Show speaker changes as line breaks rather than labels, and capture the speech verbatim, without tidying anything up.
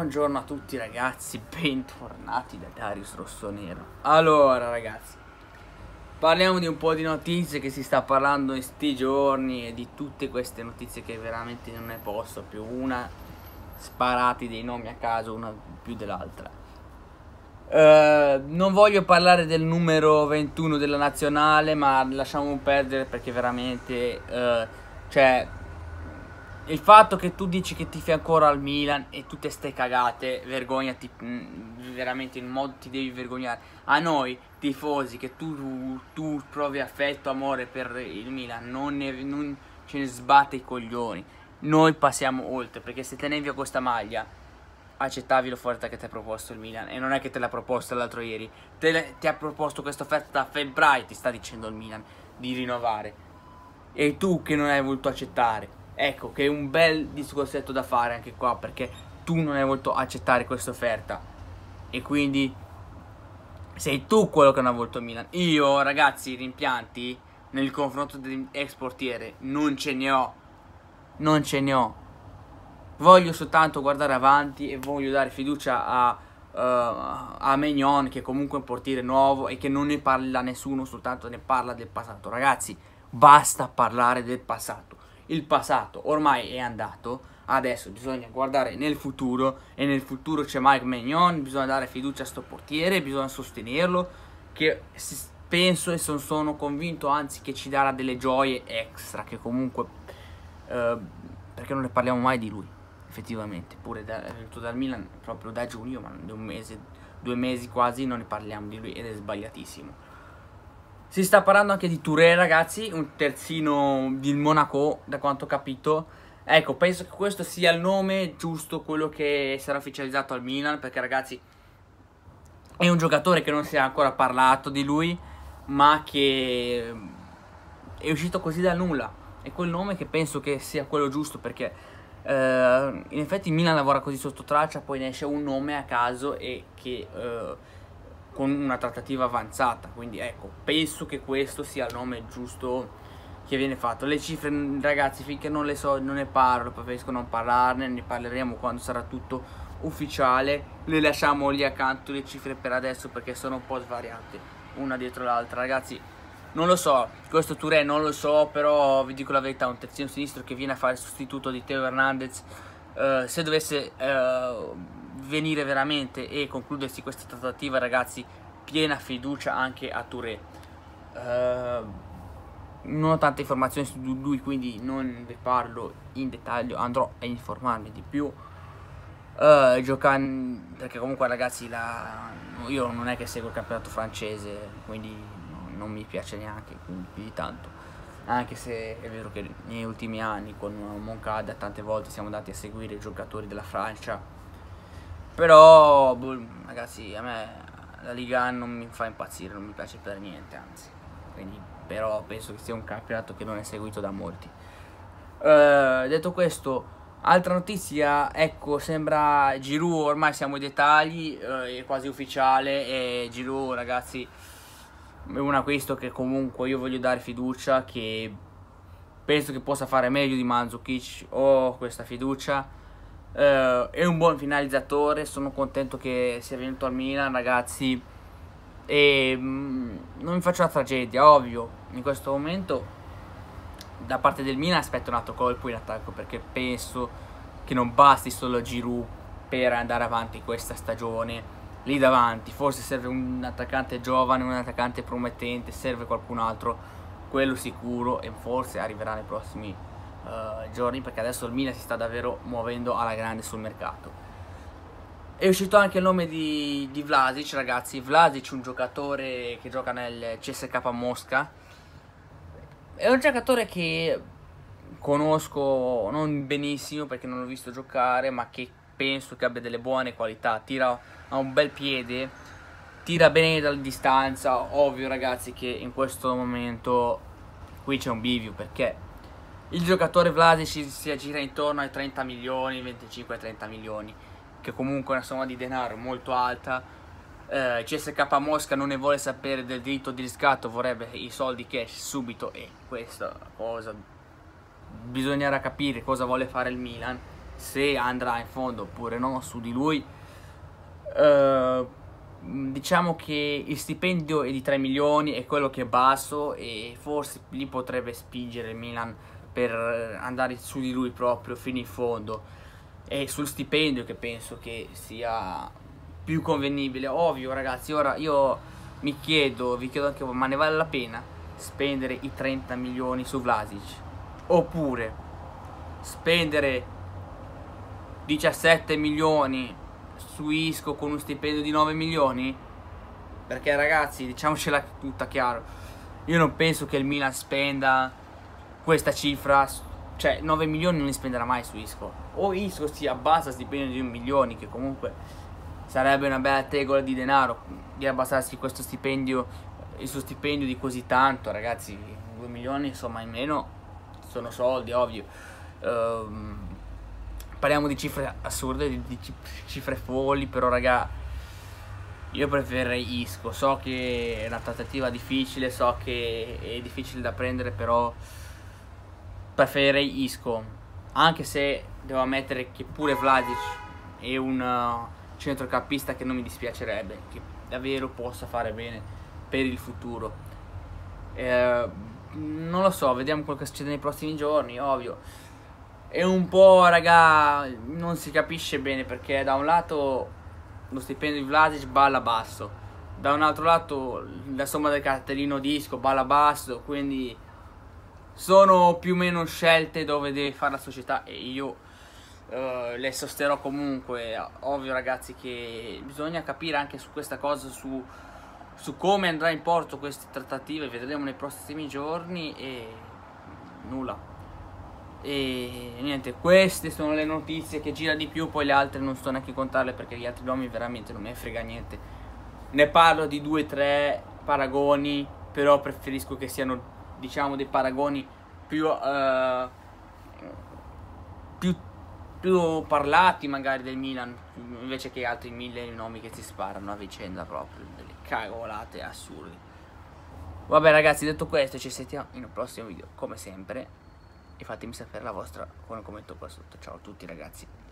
Buongiorno a tutti ragazzi, bentornati da Darius Rossonero. Allora ragazzi, parliamo di un po' di notizie che si sta parlando in sti giorni e di tutte queste notizie che veramente non ne posso più. Una, sparati dei nomi a caso, una più dell'altra. Uh, non voglio parlare del numero ventuno della nazionale, ma lasciamo perdere perché veramente, uh, cioè... il fatto che tu dici che tifi ancora al Milan e tutte ste cagate, vergognati, veramente in modo ti devi vergognare. A noi tifosi che tu, tu provi affetto, amore per il Milan, non, ne, non ce ne sbatte i coglioni. Noi passiamo oltre, perché se tenevi a questa maglia accettavi l'offerta che ti ha proposto il Milan. E non è che te l'ha proposto l'altro ieri, te, ti ha proposto questa offerta da febbraio, ti sta dicendo il Milan di rinnovare, e tu che non hai voluto accettare. Ecco che è un bel discorsetto da fare anche qua, perché tu non hai voluto accettare questa offerta e quindi sei tu quello che non ha voluto il Milan. Io ragazzi, rimpianti nel confronto degli ex portiere non ce ne ho, non ce ne ho. Voglio soltanto guardare avanti e voglio dare fiducia a, uh, a Maignan, che comunque è un portiere nuovo e che non ne parla nessuno, soltanto ne parla del passato. Ragazzi, basta parlare del passato. Il passato ormai è andato, adesso bisogna guardare nel futuro, e nel futuro c'è Mike Maignan, bisogna dare fiducia a sto portiere, bisogna sostenerlo, che penso e sono, sono convinto anzi che ci darà delle gioie extra, che comunque, eh, perché non ne parliamo mai di lui, effettivamente, pure da, venuto dal Milan proprio da giugno, ma di un mese, due mesi quasi non ne parliamo di lui ed è sbagliatissimo. Si sta parlando anche di Touré, ragazzi, un terzino del Monaco, da quanto ho capito. Ecco, penso che questo sia il nome giusto, quello che sarà ufficializzato al Milan, perché ragazzi è un giocatore che non si è ancora parlato di lui, ma che è uscito così dal nulla. È quel nome che penso che sia quello giusto, perché eh, in effetti il Milan lavora così sotto traccia, poi ne esce un nome a caso e che... Eh, con una trattativa avanzata, quindi ecco, penso che questo sia il nome giusto che viene fatto. Le cifre ragazzi finché non le so, non ne parlo, preferisco non parlarne, ne parleremo quando sarà tutto ufficiale. Le lasciamo lì accanto le cifre per adesso, perché sono un po' svariate una dietro l'altra. Ragazzi, non lo so, questo Touré non lo so, però vi dico la verità, un terzino sinistro che viene a fare il sostituto di Theo Hernandez, uh, se dovesse uh, venire veramente e concludersi questa trattativa, ragazzi, piena fiducia anche a Touré. Uh, non ho tante informazioni su lui, quindi non vi parlo in dettaglio, andrò a informarmi di più. Uh, giocando, perché comunque ragazzi la, io non è che seguo il campionato francese, quindi non, non mi piace neanche più di tanto, anche se è vero che negli ultimi anni con Moncada tante volte siamo andati a seguire i giocatori della Francia. Però, boh, ragazzi, a me la Liga non mi fa impazzire, non mi piace per niente, anzi. Quindi, però, penso che sia un campionato che non è seguito da molti. Uh, detto questo, altra notizia, ecco, sembra Giroud, ormai siamo ai dettagli, uh, è quasi ufficiale, e Giroud, ragazzi, è un acquisto che comunque io voglio dare fiducia, che penso che possa fare meglio di Mandzukic, ho questa fiducia. Uh, è un buon finalizzatore, sono contento che sia venuto al Milan, ragazzi, e mm, non mi faccio la tragedia, ovvio, in questo momento da parte del Milan aspetto un altro colpo in attacco, perché penso che non basti solo Giroud per andare avanti questa stagione. Lì davanti forse serve un attaccante giovane, un attaccante promettente, serve qualcun altro, quello sicuro, e forse arriverà nei prossimi Uh, giorni, perché adesso il Milan si sta davvero muovendo alla grande sul mercato. È uscito anche il nome di, di Vlasic, ragazzi. Vlasic, un giocatore che gioca nel C S K a Mosca, è un giocatore che conosco non benissimo perché non l'ho visto giocare, ma che penso che abbia delle buone qualità. Tira a un bel piede, tira bene dalla distanza. Ovvio, ragazzi, che in questo momento qui c'è un bivio, perché il giocatore Vlasic si aggira intorno ai trenta milioni, venticinque trenta milioni, che comunque è una somma di denaro molto alta. eh, C S K a Mosca non ne vuole sapere del diritto di riscatto, vorrebbe i soldi cash subito, e questa cosa bisognerà capire cosa vuole fare il Milan, se andrà in fondo oppure no su di lui. Uh, diciamo che il stipendio è di tre milioni, è quello che è basso, e forse lì potrebbe spingere il Milan per andare su di lui proprio fino in fondo. E sul stipendio che penso che sia più convenibile. Ovvio ragazzi, ora io mi chiedo, vi chiedo anche voi, ma ne vale la pena spendere i trenta milioni su Vlasic, oppure spendere diciassette milioni su Isco con un stipendio di nove milioni? Perché ragazzi, diciamocela tutta chiaro, io non penso che il Milan spenda questa cifra, cioè nove milioni non li spenderà mai su Isco. O Isco si abbassa il stipendio di un milione, che comunque sarebbe una bella tegola di denaro, di abbassarsi questo stipendio, il suo stipendio di così tanto. Ragazzi, due milioni insomma in meno sono soldi, ovvio. um, Parliamo di cifre assurde, di, di cifre folli, però raga, io preferirei Isco. So che è una trattativa difficile, so che è difficile da prendere, però preferirei Isco, anche se devo ammettere che pure Vlasic è un uh, centrocampista che non mi dispiacerebbe, che davvero possa fare bene per il futuro. eh, Non lo so, vediamo quello che succede nei prossimi giorni. Ovvio è un po', raga, non si capisce bene, perché da un lato lo stipendio di Vlasic balla basso, da un altro lato la somma del cartellino di Isco balla basso, quindi sono più o meno scelte dove deve fare la società, e io uh, le sosterrò comunque. Ovvio ragazzi che bisogna capire anche su questa cosa, su, su come andrà in porto queste trattative, vedremo nei prossimi giorni. E nulla. E niente, queste sono le notizie che gira di più, poi le altre non sto neanche a contarle, perché gli altri nomi veramente non me ne frega niente. Ne parlo di due tre paragoni, però preferisco che siano, diciamo, dei paragoni più, uh, più, più parlati magari del Milan, invece che altri mille nomi che si sparano a vicenda, proprio delle cagolate assurde. Vabbè ragazzi, detto questo, ci sentiamo in un prossimo video come sempre, e fatemi sapere la vostra con un commento qua sotto. Ciao a tutti ragazzi.